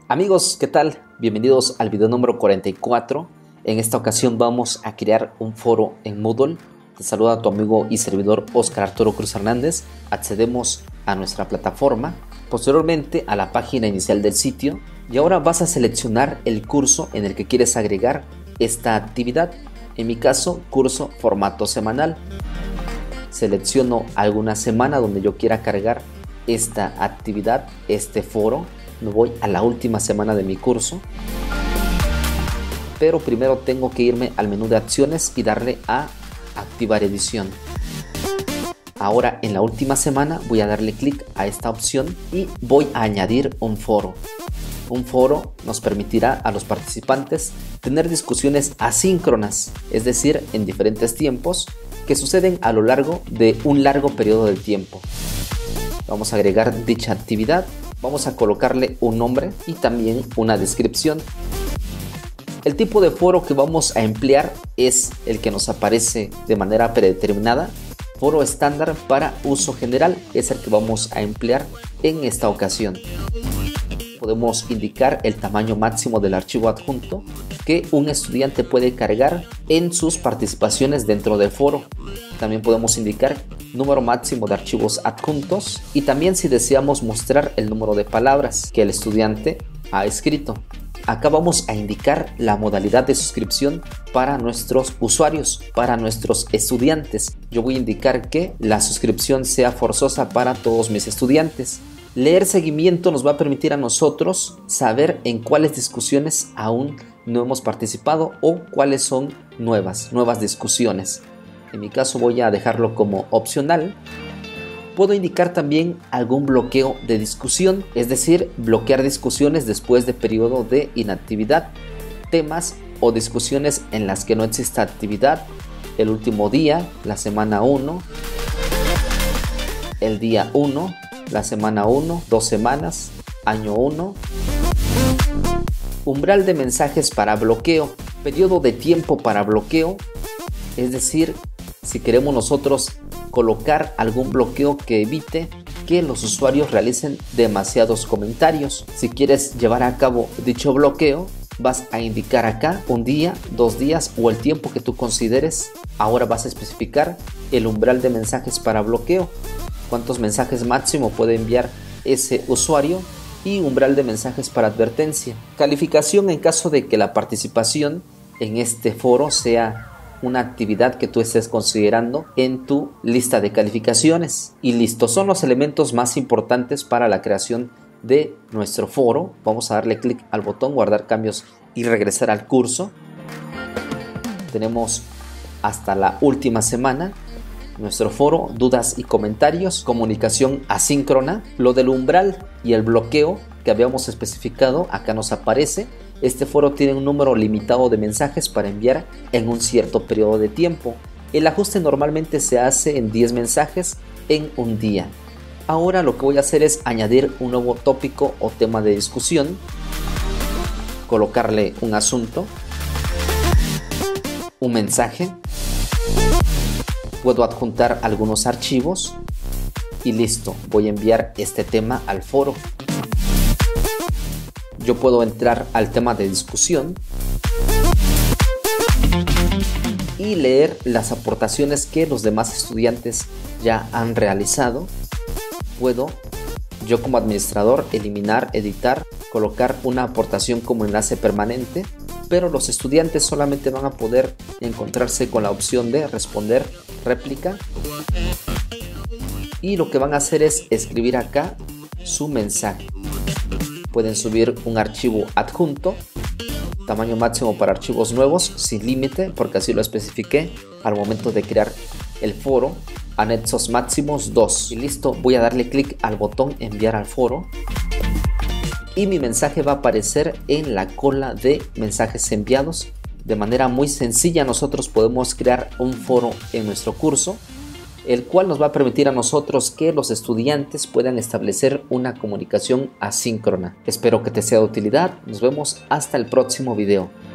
Amigos, ¿qué tal? Bienvenidos al video número 44. En esta ocasión vamos a crear un foro en Moodle. Te saluda tu amigo y servidor Oscar Arturo Cruz Hernández. Accedemos a nuestra plataforma, posteriormente a la página inicial del sitio, y ahora vas a seleccionar el curso en el que quieres agregar esta actividad. En mi caso, curso formato semanal. Selecciono alguna semana donde yo quiera cargar esta actividad, este foro. Me voy a la última semana de mi curso, pero primero tengo que irme al menú de acciones y darle a activar edición. Ahora en la última semana voy a darle clic a esta opción y voy a añadir un foro. Un foro nos permitirá a los participantes tener discusiones asíncronas, es decir, en diferentes tiempos que suceden a lo largo de un largo periodo de tiempo. Vamos a agregar dicha actividad. Vamos a colocarle un nombre y también una descripción. El tipo de foro que vamos a emplear es el que nos aparece de manera predeterminada. Foro estándar para uso general es el que vamos a emplear en esta ocasión. Podemos indicar el tamaño máximo del archivo adjunto que un estudiante puede cargar en sus participaciones dentro del foro. También podemos indicar número máximo de archivos adjuntos y también si deseamos mostrar el número de palabras que el estudiante ha escrito. Acá vamos a indicar la modalidad de suscripción para nuestros usuarios, para nuestros estudiantes. Yo voy a indicar que la suscripción sea forzosa para todos mis estudiantes. Leer seguimiento nos va a permitir a nosotros saber en cuáles discusiones aún no hemos participado o cuáles son nuevas discusiones. En mi caso voy a dejarlo como opcional. Puedo indicar también algún bloqueo de discusión, es decir, bloquear discusiones después de periodo de inactividad, temas o discusiones en las que no exista actividad, el último día, la semana 1, el día 1, la semana 1, 2 semanas, año 1. Umbral de mensajes para bloqueo, periodo de tiempo para bloqueo, es decir, si queremos nosotros colocar algún bloqueo que evite que los usuarios realicen demasiados comentarios. Si quieres llevar a cabo dicho bloqueo, vas a indicar acá un día, 2 días o el tiempo que tú consideres. Ahora vas a especificar el umbral de mensajes para bloqueo, cuántos mensajes máximo puede enviar ese usuario y umbral de mensajes para advertencia. Calificación en caso de que la participación en este foro sea una actividad que tú estés considerando en tu lista de calificaciones. Y listo, son los elementos más importantes para la creación de nuestro foro. Vamos a darle clic al botón guardar cambios y regresar al curso. Tenemos hasta la última semana. Nuestro foro, dudas y comentarios, comunicación asíncrona, lo del umbral y el bloqueo que habíamos especificado, acá nos aparece. Este foro tiene un número limitado de mensajes para enviar en un cierto periodo de tiempo. El ajuste normalmente se hace en 10 mensajes en un día. Ahora lo que voy a hacer es añadir un nuevo tópico o tema de discusión, colocarle un asunto, un mensaje. Puedo adjuntar algunos archivos y listo, voy a enviar este tema al foro. Yo puedo entrar al tema de discusión y leer las aportaciones que los demás estudiantes ya han realizado. Puedo, yo como administrador, eliminar, editar, colocar una aportación como enlace permanente, pero los estudiantes solamente van a poder encontrarse con la opción de responder réplica y lo que van a hacer es escribir acá su mensaje. Pueden subir un archivo adjunto, tamaño máximo para archivos nuevos sin límite porque así lo especifiqué al momento de crear el foro, anexos máximos 2 y listo. Voy a darle clic al botón enviar al foro y mi mensaje va a aparecer en la cola de mensajes enviados. De manera muy sencilla nosotros podemos crear un foro en nuestro curso, el cual nos va a permitir a nosotros que los estudiantes puedan establecer una comunicación asíncrona. Espero que te sea de utilidad. Nos vemos hasta el próximo video.